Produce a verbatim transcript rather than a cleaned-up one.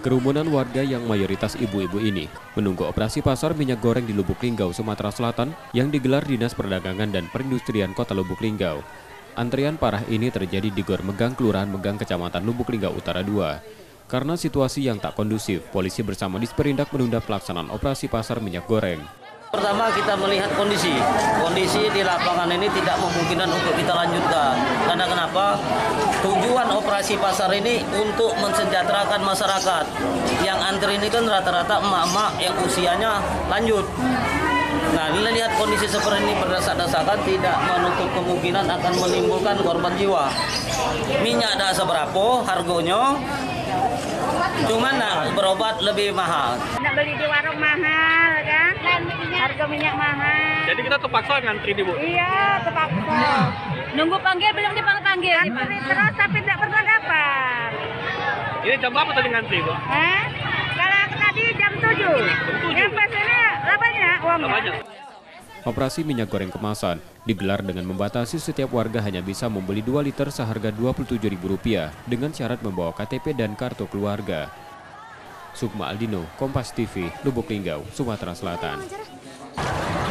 Kerumunan warga yang mayoritas ibu-ibu ini menunggu operasi pasar minyak goreng di Lubuk Linggau, Sumatera Selatan yang digelar Dinas Perdagangan dan Perindustrian Kota Lubuk Linggau. Antrian parah ini terjadi di Gor Megang, Kelurahan Megang, Kecamatan Lubuk Linggau Utara dua. Karena situasi yang tak kondusif, polisi bersama Disperindak menunda pelaksanaan operasi pasar minyak goreng. Pertama kita melihat kondisi, kondisi di lapangan ini tidak memungkinkan untuk kita lanjutkan. Karena kenapa? Tujuan operasi pasar ini untuk mensejahterakan masyarakat. Yang antri ini kan rata-rata emak-emak yang usianya lanjut. Nah, lihat kondisi seperti ini berdesak-desakan tidak menutup kemungkinan akan menimbulkan korban jiwa. Minyak tidak seberapa harganya, cuman nah, berobat lebih mahal. Nak beli di warung mahal kan? Harga minyak mahal. Jadi kita terpaksa ngantri di Bu? Iya, terpaksa. Nunggu panggil belum dipanggil. Antri terus tapi tidak pernah dapat. Ini jam berapa tadi ngantri Bu? Eh? Kalau tadi jam tujuh. Yang pas ini lah banyak uangnya. Banyak. Operasi minyak goreng kemasan digelar dengan membatasi setiap warga hanya bisa membeli dua liter seharga dua puluh tujuh ribu rupiah dengan syarat membawa K T P dan kartu keluarga. Sukma Aldino, Kompas T V, Lubuk Linggau, Sumatera Selatan.